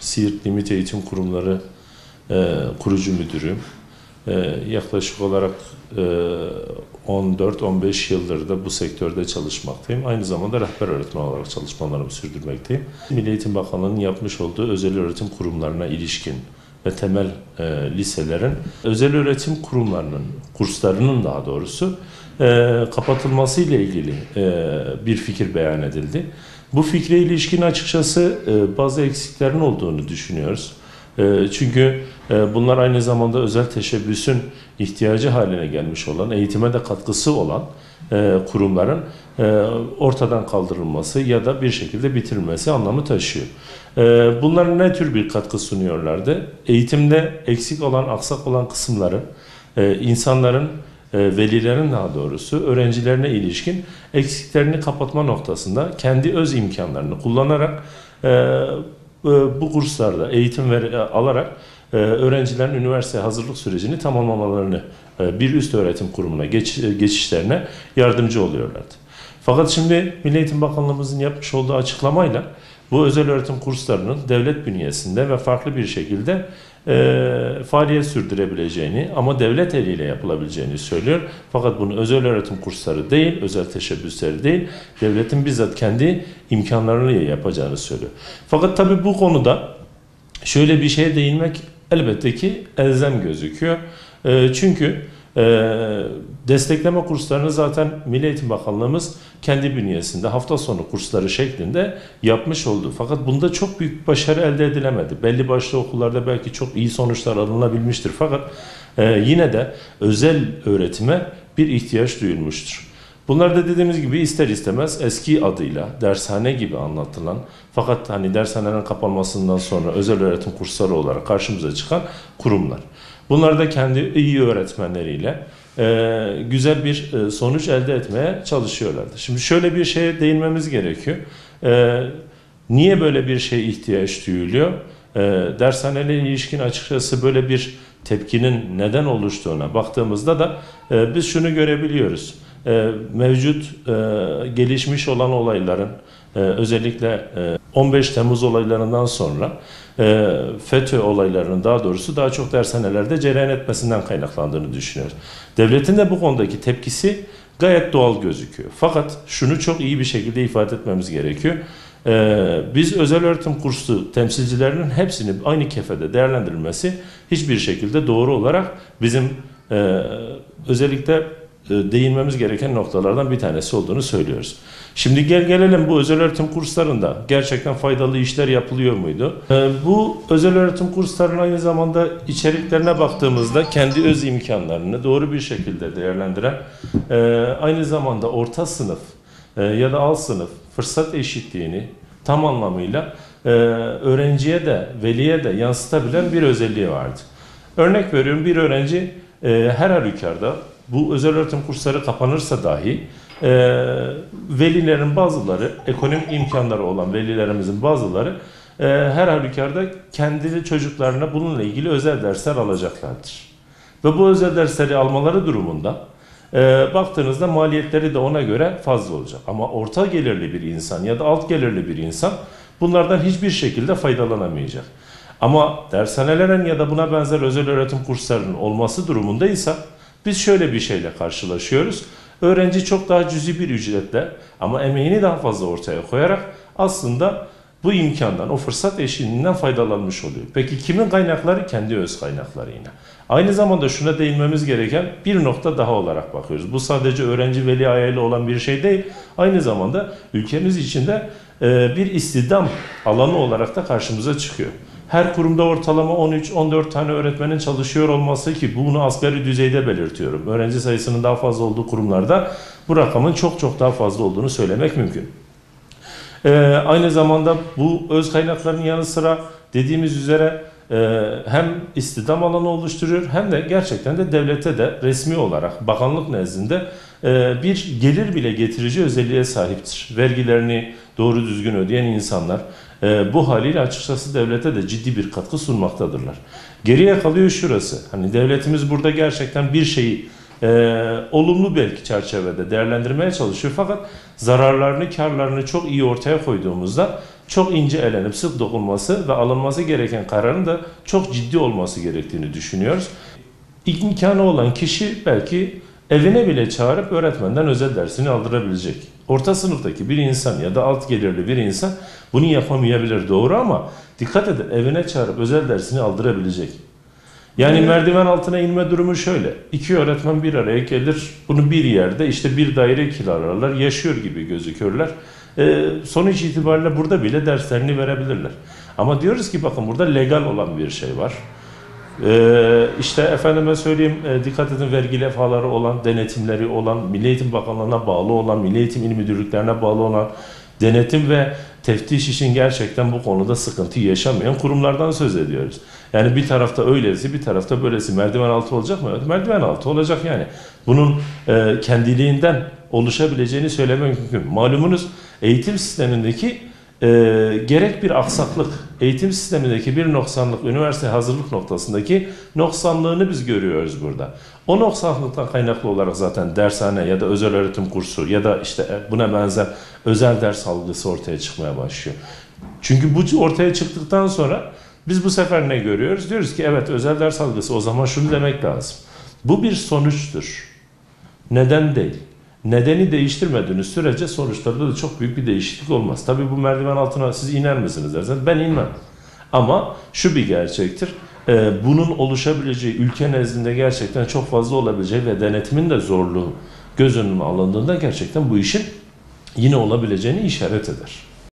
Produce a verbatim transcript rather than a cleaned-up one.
Siirt Limit Eğitim Kurumları e, kurucu müdürüyüm. E, yaklaşık olarak e, on dört on beş yıldır da bu sektörde çalışmaktayım. Aynı zamanda rehber öğretmen olarak çalışmalarımı sürdürmekteyim. Milli Eğitim Bakanlığı'nın yapmış olduğu özel öğretim kurumlarına ilişkin ve temel e, liselerin, özel öğretim kurumlarının, kurslarının daha doğrusu e, kapatılması ile ilgili e, bir fikir beyan edildi. Bu fikre ilişkin açıkçası e, bazı eksiklerin olduğunu düşünüyoruz. E, çünkü e, bunlar aynı zamanda özel teşebbüsün ihtiyacı haline gelmiş olan, eğitime de katkısı olan e, kurumların e, ortadan kaldırılması ya da bir şekilde bitirilmesi anlamı taşıyor. E, bunlar ne tür bir katkı sunuyorlardı? Eğitimde eksik olan, aksak olan kısımların, e, insanların, velilerin daha doğrusu öğrencilerine ilişkin eksiklerini kapatma noktasında kendi öz imkanlarını kullanarak bu kurslarda eğitim alarak öğrencilerin üniversite hazırlık sürecini tamamlamalarını, bir üst öğretim kurumuna geçişlerine yardımcı oluyorlardı. Fakat şimdi Milli Eğitim Bakanlığımızın yapmış olduğu açıklamayla bu özel öğretim kurslarının devlet bünyesinde ve farklı bir şekilde e, faaliyet sürdürebileceğini ama devlet eliyle yapılabileceğini söylüyor. Fakat bunu özel öğretim kursları değil, özel teşebbüsleri değil, devletin bizzat kendi imkanlarıyla yapacağını söylüyor. Fakat tabii bu konuda şöyle bir şeye değinmek elbette ki elzem gözüküyor. E, çünkü e, destekleme kurslarını zaten Milli Eğitim Bakanlığımız kendi bünyesinde hafta sonu kursları şeklinde yapmış oldu. Fakat bunda çok büyük başarı elde edilemedi. Belli başlı okullarda belki çok iyi sonuçlar alınabilmiştir. Fakat e, yine de özel öğretime bir ihtiyaç duyulmuştur. Bunlar da dediğimiz gibi ister istemez eski adıyla dershane gibi anlatılan fakat hani dershanelerin kapanmasından sonra özel öğretim kursları olarak karşımıza çıkan kurumlar. Bunlar da kendi iyi öğretmenleriyle e, güzel bir e, sonuç elde etmeye çalışıyorlardı. Şimdi şöyle bir şeye değinmemiz gerekiyor. E, niye böyle bir şeye ihtiyaç duyuluyor? E, dershanelerle ilişkin açıkçası böyle bir tepkinin neden oluştuğuna baktığımızda da e, biz şunu görebiliyoruz. E, mevcut e, gelişmiş olan olayların e, özellikle e, on beş Temmuz olaylarından sonra e, FETÖ olaylarının daha doğrusu daha çok dershanelerde cereyan etmesinden kaynaklandığını düşünüyoruz. Devletin de bu konudaki tepkisi gayet doğal gözüküyor. Fakat şunu çok iyi bir şekilde ifade etmemiz gerekiyor. E, biz özel öğretim kursu temsilcilerinin hepsini aynı kefede değerlendirilmesi hiçbir şekilde doğru olarak bizim e, özellikle değinmemiz gereken noktalardan bir tanesi olduğunu söylüyoruz. Şimdi gel gelelim bu özel öğretim kurslarında gerçekten faydalı işler yapılıyor muydu? Bu özel öğretim kurslarının aynı zamanda içeriklerine baktığımızda kendi öz imkanlarını doğru bir şekilde değerlendiren, aynı zamanda orta sınıf ya da alt sınıf fırsat eşitliğini tam anlamıyla öğrenciye de veliye de yansıtabilen bir özelliği vardı. Örnek veriyorum, bir öğrenci her halükarda bu özel öğretim kursları kapanırsa dahi e, velilerin bazıları, ekonomik imkanları olan velilerimizin bazıları e, her halükarda kendi çocuklarına bununla ilgili özel dersler alacaklardır. Ve bu özel dersleri almaları durumunda e, baktığınızda maliyetleri de ona göre fazla olacak. Ama orta gelirli bir insan ya da alt gelirli bir insan bunlardan hiçbir şekilde faydalanamayacak. Ama dershanelerin ya da buna benzer özel öğretim kurslarının olması durumundaysa biz şöyle bir şeyle karşılaşıyoruz. Öğrenci çok daha cüzi bir ücretle ama emeğini daha fazla ortaya koyarak aslında bu imkandan, o fırsat eşiğinden faydalanmış oluyor. Peki kimin kaynakları? Kendi öz kaynakları yine. Aynı zamanda şuna değinmemiz gereken bir nokta daha olarak bakıyoruz. Bu sadece öğrenci veli ayağıyla olan bir şey değil. Aynı zamanda ülkemiz içinde bir istihdam alanı olarak da karşımıza çıkıyor. Her kurumda ortalama on üç on dört tane öğretmenin çalışıyor olması, ki bunu asgari düzeyde belirtiyorum. Öğrenci sayısının daha fazla olduğu kurumlarda bu rakamın çok çok daha fazla olduğunu söylemek mümkün. Ee, aynı zamanda bu öz kaynakların yanı sıra dediğimiz üzere e, hem istihdam alanı oluşturuyor hem de gerçekten de devlete de resmi olarak bakanlık nezdinde e, bir gelir bile getirici özelliğe sahiptir. Vergilerini doğru düzgün ödeyen insanlar e, bu haliyle açıkçası devlete de ciddi bir katkı sunmaktadırlar. Geriye kalıyor şurası. Hani devletimiz burada gerçekten bir şeyi e, olumlu belki çerçevede değerlendirmeye çalışıyor. Fakat zararlarını, karlarını çok iyi ortaya koyduğumuzda çok ince elenip sık dokunması ve alınması gereken kararın da çok ciddi olması gerektiğini düşünüyoruz. İmkanı olan kişi belki evine bile çağırıp öğretmenden özel dersini aldırabilecek. Orta sınıftaki bir insan ya da alt gelirli bir insan bunu yapamayabilir, doğru, ama dikkat edin, evine çağırıp özel dersini aldırabilecek. Yani evet. Merdiven altına inme durumu şöyle. İki öğretmen bir araya gelir. Bunu bir yerde işte bir daire kiralarlar. Yaşıyor gibi gözükürler. Ee, sonuç itibariyle burada bile derslerini verebilirler. Ama diyoruz ki bakın burada legal olan bir şey var. Ee, işte efendime söyleyeyim, e, dikkat edin, vergi levhaları olan, denetimleri olan, Milli Eğitim Bakanlığı'na bağlı olan, Milli Eğitim İl Müdürlüklerine bağlı olan, denetim ve teftiş için gerçekten bu konuda sıkıntı yaşamayan kurumlardan söz ediyoruz. Yani bir tarafta öylesi, bir tarafta böylesi. Merdiven altı olacak mı? Evet, merdiven altı olacak yani. Bunun e, kendiliğinden oluşabileceğini söylemek mümkün. Malumunuz eğitim sistemindeki e, gerek bir aksaklık, eğitim sistemindeki bir noksanlık, üniversite hazırlık noktasındaki noksanlığını biz görüyoruz burada. O noksanlıktan kaynaklı olarak zaten dershane ya da özel öğretim kursu ya da işte buna benzer özel ders algısı ortaya çıkmaya başlıyor. Çünkü bu ortaya çıktıktan sonra biz bu sefer ne görüyoruz? Diyoruz ki evet, özel ders algısı, o zaman şunu demek lazım. Bu bir sonuçtur. Neden değil. Nedeni değiştirmediğiniz sürece sonuçlarda da çok büyük bir değişiklik olmaz. Tabii bu merdiven altına siz iner misiniz derseniz ben inmem. Ama şu bir gerçektir. Bunun oluşabileceği, ülke nezdinde gerçekten çok fazla olabileceği ve denetimin de zorluğu göz önüne alındığında gerçekten bu işin yine olabileceğini işaret eder.